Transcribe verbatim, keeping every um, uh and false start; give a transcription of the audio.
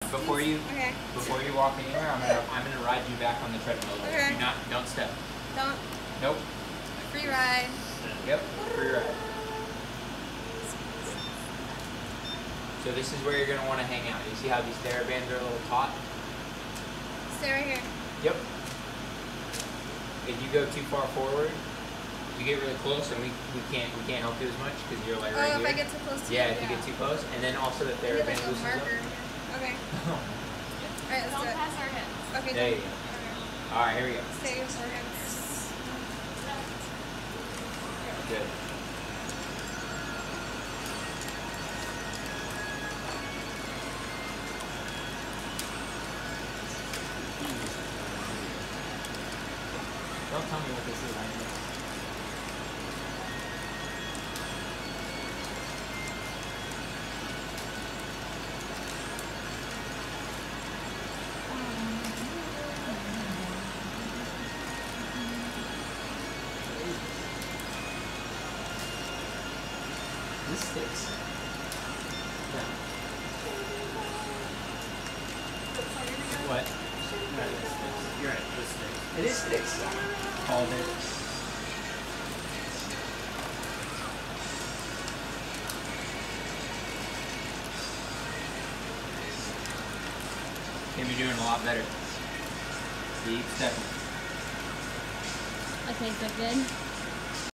before you okay. before you walk anywhere, I'm gonna I'm gonna ride you back on the treadmill. Okay. Do not don't step. Don't. Nope. Free ride. Yep. Free ride. So this is where you're gonna want to hang out. You see how these TheraBands are a little taut? Stay right here. Yep. If you go too far forward, you get really close, and we, we can't we can't help you as much because you're like right oh, here. if I get too close to yeah, you. if you Yeah. get too close, and then also the Maybe TheraBand like a loosens marker. up. Okay. Alright, let's Don't do it. pass our hips. Okay, There done. you go. Okay. All right, here we go. Stay with our hands. Good. Don't tell me what this is. I know. This sticks. No. What? No, this sticks. You're right, this sticks. It is sticks. Called it. Can be doing a lot better. Keep stepping. Okay, so good.